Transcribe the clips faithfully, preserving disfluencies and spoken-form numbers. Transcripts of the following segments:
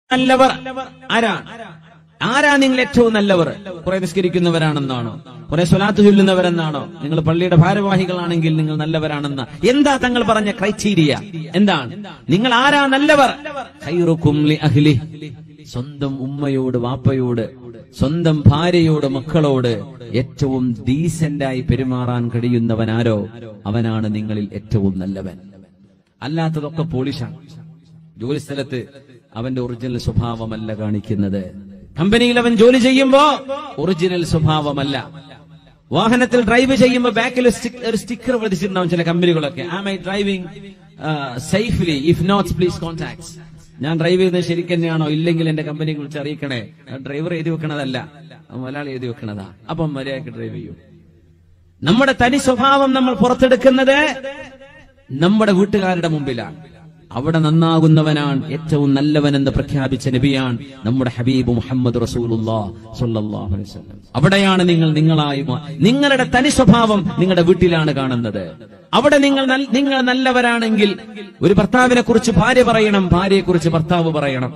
നല്ലവർ ആരാണ്? ആരാ നിങ്ങൾ ഏറ്റവും നല്ലവർ? കുറെ നിസ്കരിക്കുന്നവരാണെന്നാണോ? കുറെ സ്വലാത്ത് ചൊല്ലുന്നവരെന്നാണോ? നിങ്ങൾ പള്ളിയുടെ ഭാരവാഹികളാണെങ്കിൽ നിങ്ങൾ നല്ലവരാണെന്ന എന്താ തങ്ങൾ പറഞ്ഞ ക്രൈറ്റീരിയ? എന്താണ്? നിങ്ങൾ ആരാ നല്ലവർ? ഖൈറുക്കും ലി അഹ്ലി, സ്വന്തം ഉമ്മയോട് വാപ്പയോട് സ്വന്തം ഭാര്യയോട് മക്കളോട് ഏറ്റവും ഡീസന്റായി പെരുമാറാൻ കഴിയുന്നവനാരോ അവനാണ് നിങ്ങളിൽ ഏറ്റവും നല്ലവൻ. അല്ലാത്തതൊക്കെ പോളിഷാണ്. ജോലിസ്ഥലത്ത് അവന്റെ ഒറിജിനൽ സ്വഭാവമല്ല കാണിക്കുന്നത്. കമ്പനിയിൽ അവൻ ജോലി ചെയ്യുമ്പോ ഒറിജിനൽ സ്വഭാവമല്ല. വാഹനത്തിൽ ഡ്രൈവ് ചെയ്യുമ്പോൾ ബാക്കിൽ ഒരു സ്റ്റിക്കർ പതിച്ചിട്ടുണ്ടാവും ചില കമ്പനികളൊക്കെ, am I driving safely, if not please contact. ഞാൻ ഡ്രൈവ് ചെയ്യുന്നത് ശരിക്കും തന്നെയാണോ, ഇല്ലെങ്കിൽ എന്റെ കമ്പനിയെ കുറിച്ച് അറിയിക്കണേ. ഡ്രൈവർ എഴുതി വെക്കണതല്ല, മലയാളി എഴുതി വെക്കണതാ. അപ്പം മര്യാദയ്ക്ക് ഡ്രൈവ് ചെയ്യൂ. നമ്മുടെ തനി സ്വഭാവം നമ്മൾ പുറത്തെടുക്കുന്നത് നമ്മുടെ വീട്ടുകാരുടെ മുമ്പിലാണ്. അവിടെ നന്നാകുന്നവനാണ് ഏറ്റവും നല്ലവനെന്ന് പ്രഖ്യാപിച്ച നബിയാണ് നമ്മുടെ ഹബീബ് മുഹമ്മദ് റസൂലുള്ളാഹി സ്വല്ലല്ലാഹു അലൈഹി വസല്ലം. അവിടെയാണ് നിങ്ങൾ നിങ്ങളായി, നിങ്ങളുടെ തനി സ്വഭാവം നിങ്ങളുടെ വീട്ടിലാണ് കാണുന്നത്. അവിടെ നിങ്ങൾ നിങ്ങൾ നല്ലവരാണെങ്കിൽ ഒരു ഭർത്താവിനെ കുറിച്ച് ഭാര്യ പറയണം, ഭാര്യയെ കുറിച്ച് ഭർത്താവ് പറയണം,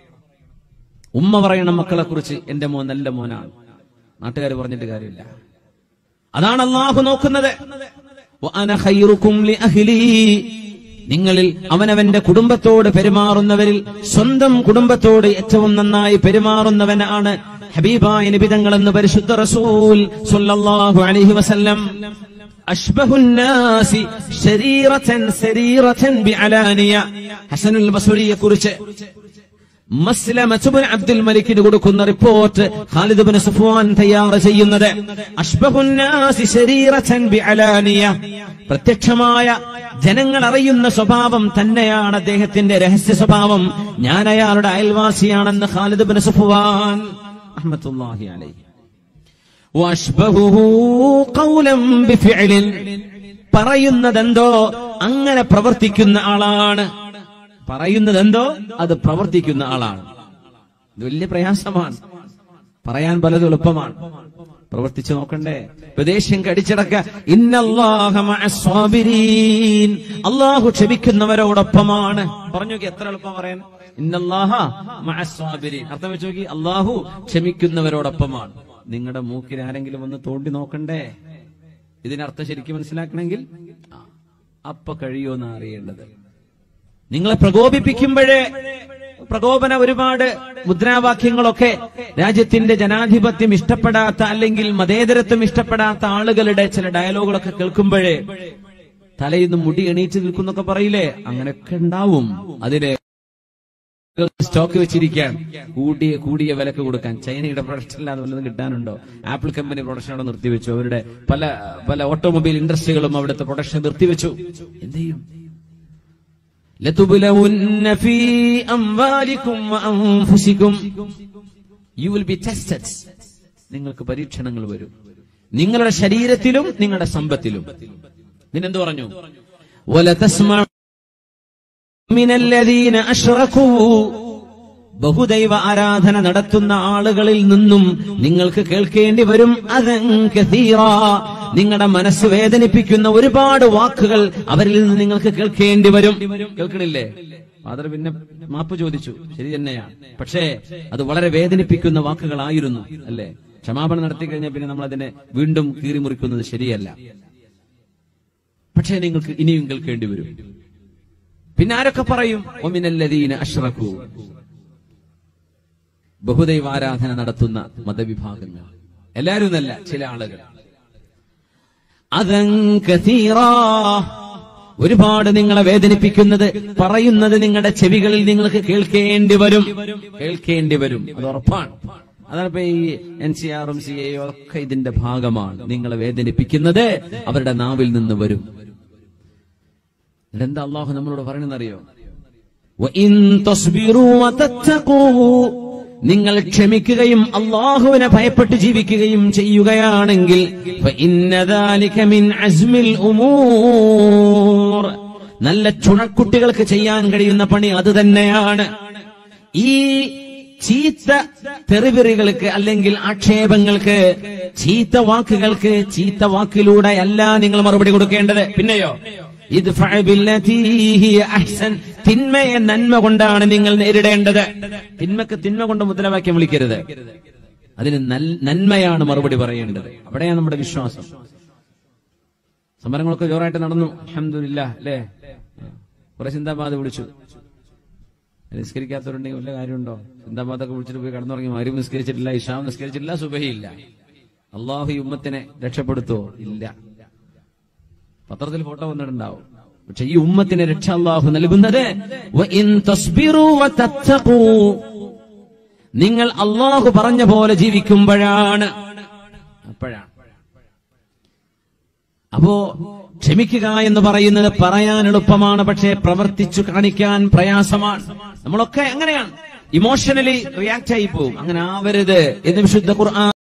ഉമ്മ പറയണം മക്കളെ കുറിച്ച് എന്റെ മോൻ നല്ല മോനാണ്. നാട്ടുകാർ പറഞ്ഞിട്ട് കാര്യമില്ല. അതാണ് അല്ലാഹു നോക്കുന്നത്. വഅന ഖൈറുക്കും ലി അഹ്ലി, നിങ്ങളിൽ അവനവന്റെ കുടുംബത്തോട് പെരുമാറുന്നവരിൽ സ്വന്തം കുടുംബത്തോട് ഏറ്റവും നന്നായി പെരുമാറുന്നവനാണ് ഹബീബായ നബി തങ്ങൾ എന്ന് പരിശുദ്ധ റസൂൽ സ്വല്ലല്ലാഹു അലൈഹി വസല്ലം. അഷ്ബഹുൻ നാസി ശരീറതൻ സരീറതൻ ബിഅലാനിയ, ഹസനുൽ ബസ്രിയെ കുറിച്ച് മസ്ലമത്ത് ഇബ്നു അബ്ദുൽ മലിക്കിന് കൊടുക്കുന്ന റിപ്പോർട്ട് ഖാലിദ് ഇബ്നു സഫ്വാൻ തയ്യാർ ചെയ്യുന്നത്. അഷ്ബഹുൻ നാസി ശരീറതൻ ബിഅലാനിയ, പ്രത്യക്ഷമായ ജനങ്ങൾ അറിയുന്ന സ്വഭാവം തന്നെയാണ് അദ്ദേഹത്തിന്റെ രഹസ്യ സ്വഭാവം. ഞാൻ അയാളുടെ അയൽവാസിയാണെന്ന് ഖാലിദ് ഇബ്നു സഫ്വാൻ റഹ്മത്തുള്ളാഹി അലൈഹി. വഅഷ്ബഹുഹു ഖൗലൻ ബിഫിഅലിൻ, പറയുന്നതെന്തോ അങ്ങനെ പ്രവർത്തിക്കുന്ന ആളാണ്. പറയുന്നതെന്തോ അത് പ്രവർത്തിക്കുന്ന ആളാണ്. ഇത് വലിയ പ്രയാസമാണ്. പറയാൻ പലതും എളുപ്പമാണ്, പ്രവർത്തിച്ചു നോക്കണ്ടേ? ഉപദേശം കടിച്ചടക്ക. ഇന്നല്ലാഹ മഅസ് സ്വാബിരീൻ, അല്ലാഹു ക്ഷമിക്കുന്നവരോടൊപ്പമാണ്. പറഞ്ഞു നോക്കി എത്ര എളുപ്പം പറയാൻ. ഇന്നല്ലാഹ മഅസ് സ്വാബിരീൻ, അർത്ഥം വെച്ച് നോക്കി, അല്ലാഹു ക്ഷമിക്കുന്നവരോടൊപ്പമാണ്. നിങ്ങളുടെ മൂക്കിൽ ആരെങ്കിലും ഒന്ന് തോണ്ടി നോക്കണ്ടേ? ഇതിനർത്ഥം ശരിക്കും മനസ്സിലാക്കണമെങ്കിൽ അപ്പൊ കഴിയുമെന്ന് അറിയേണ്ടത്. നിങ്ങളെ പ്രകോപിപ്പിക്കുമ്പോഴേ, പ്രകോപന ഒരുപാട് മുദ്രാവാക്യങ്ങളൊക്കെ രാജ്യത്തിന്റെ ജനാധിപത്യം ഇഷ്ടപ്പെടാത്ത അല്ലെങ്കിൽ മതേതരത്വം ഇഷ്ടപ്പെടാത്ത ആളുകളുടെ ചില ഡയലോഗുകളൊക്കെ കേൾക്കുമ്പോഴേ തലയിന്ന് മുടി എണീറ്റ് നിൽക്കുന്നൊക്കെ പറയില്ലേ, അങ്ങനെയൊക്കെ ഉണ്ടാവും. അതിന് സ്റ്റോക്ക് വെച്ചിരിക്കാൻ കൂടിയ കൂടിയ വിലക്ക് കൊടുക്കാൻ. ചൈനയുടെ പ്രൊഡക്ഷൻ ഇല്ലാതെ വല്ലതും കിട്ടാനുണ്ടോ? ആപ്പിൾ കമ്പനി പ്രൊഡക്ഷൻ അവിടെ നിർത്തിവെച്ചു. അവരുടെ പല പല ഓട്ടോമൊബൈൽ ഇൻഡസ്ട്രികളും അവിടുത്തെ പ്രൊഡക്ഷൻ നിർത്തിവെച്ചു. എന്ത് ചെയ്യും? لَتُبْلَوُنَّ فِي أَمْوَالِكُمْ وَأَنفُسِكُمْ, you will be tested. നിങ്ങൾക്ക് പരീക്ഷണങ്ങൾ വരും, നിങ്ങളുടെ ശരീരത്തിലും നിങ്ങളുടെ സമ്പത്തിലും. പിന്നെന്ത് പറഞ്ഞു? وَلَتَسْمَعُنَّ مِنَ الَّذِينَ أَشْرَكُوا, ബഹുദൈവ ആരാധന നടത്തുന്ന ആളുകളിൽ നിന്നും നിങ്ങൾക്ക് കേൾക്കേണ്ടി വരും അദൻ കസീറാ, നിങ്ങളുടെ മനസ്സ് വേദനിപ്പിക്കുന്ന ഒരുപാട് വാക്കുകൾ അവരിൽ നിന്ന് നിങ്ങൾക്ക് കേൾക്കേണ്ടി വരും. കേൾക്കണില്ലേ? ഫാദർ പിന്നെ മാപ്പ് ചോദിച്ചു, ശരി തന്നെയാണ്. പക്ഷേ അത് വളരെ വേദനിപ്പിക്കുന്ന വാക്കുകളായിരുന്നു, അല്ലേ? ക്ഷമാപണം നടത്തി കഴിഞ്ഞാൽ പിന്നെ നമ്മൾ അതിനെ വീണ്ടും കീറിമുറിക്കുന്നത് ശരിയല്ല. പക്ഷേ നിങ്ങൾക്ക് ഇനിയും കേൾക്കേണ്ടി വരും. പിന്നെ ആരൊക്കെ പറയും? വമിനല്ലദീന അശ്റകൂ, ബഹുദൈവാരാധന നടത്തുന്ന മതവിഭാഗങ്ങൾ. എല്ലാവരും എന്നല്ല, ചില ആളുകൾ. അദൻ കസീറാ, ഒരുപാട് നിങ്ങളെ വേദനിപ്പിക്കുന്നത് പറയുന്നത് നിങ്ങളുടെ ചെവികളിൽ നിങ്ങൾക്ക് കേൾക്കേണ്ടി വരും, കേൾക്കേണ്ടി വരും. അത് ഉറപ്പാണ്. അതാണ് ഇപ്പൊ ഈ എൻ സി ആറും സി എ ഒക്കെ ഇതിന്റെ ഭാഗമാണ്. നിങ്ങളെ വേദനിപ്പിക്കുന്നത് അവരുടെ നാവിൽ നിന്ന് വരും. എന്താ അള്ളാഹു നമ്മളോട് പറയണെന്നറിയോ? വഇൻ തസ്ബിറൂ വതത്തഖൂ, നിങ്ങൾ ക്ഷമിക്കുകയും അള്ളാഹുവിനെ ഭയപ്പെട്ട് ജീവിക്കുകയും ചെയ്യുകയാണെങ്കിൽ ഫഇന്ന ദാലിക മിൻ അസ്മിൽ ഉമൂർ, നല്ല ചുണക്കുട്ടികൾക്ക് ചെയ്യാൻ കഴിയുന്ന പണി അത് തന്നെയാണ്. ഈ ചീത്ത തെറിവിറികൾക്ക് അല്ലെങ്കിൽ ആക്ഷേപങ്ങൾക്ക്, ചീത്ത വാക്കുകൾക്ക് ചീത്ത വാക്കിലൂടെ അല്ല നിങ്ങൾ മറുപടി കൊടുക്കേണ്ടത്. പിന്നെയോ ഇദ്ഫഅ ബില്ലതീ ഹിയ അഹ്സൻ, തിന്മയെ നന്മ കൊണ്ടാണ് നിങ്ങൾ നേരിടേണ്ടത്. തിന്മക്ക് തിന്മ കൊണ്ട് മുദ്രാവാക്യം വിളിക്കരുത്, അതിന് നന്മയാണ് മറുപടി പറയേണ്ടത്. അവിടെയാണ് നമ്മുടെ വിശ്വാസം. സമരങ്ങളൊക്കെ ജോറായിട്ട് നടന്നു, അൽഹംദുലില്ലാഹ് അല്ലേ. കുറെ സിന്ദാബാദ് വിളിച്ചു. നിസ്കരിക്കാത്തവരുണ്ടെങ്കിൽ വല്ല കാര്യമുണ്ടോ? സിന്ദാബാദൊക്കെ വിളിച്ചിട്ട് പോയി കടന്നുറങ്ങി. മഗ്‌രിബ് നിസ്കരിച്ചിട്ടില്ല, ഇശാ നിസ്കരിച്ചിട്ടില്ല, സുബഹിയില്ല. അള്ളാഹു ഈ ഉമ്മത്തിനെ രക്ഷപ്പെടുത്തുവോ? ഇല്ല. പത്രത്തിൽ ഫോട്ടോ വന്നിട്ടുണ്ടാവും. പക്ഷെ ഈ ഉമ്മത്തിന് രക്ഷ അള്ളാഹു നൽകുന്നത് വഇൻ തസ്ബിറൂ വതത്തഖൂ, നിങ്ങൾ അള്ളാഹു പറഞ്ഞ പോലെ ജീവിക്കുമ്പോഴാണ്. അപ്പോഴാണ്. അപ്പോ ക്ഷമിക്കുക എന്ന് പറയുന്നത് പറയാൻ എളുപ്പമാണ്, പക്ഷേ പ്രവർത്തിച്ചു കാണിക്കാൻ പ്രയാസമാണ്. നമ്മളൊക്കെ അങ്ങനെയാണ്, ഇമോഷണലി റിയാക്ട് ആയി പോവും. അങ്ങനെ ആവരുത് എന്ന് വിശുദ്ധ ഖുർആൻ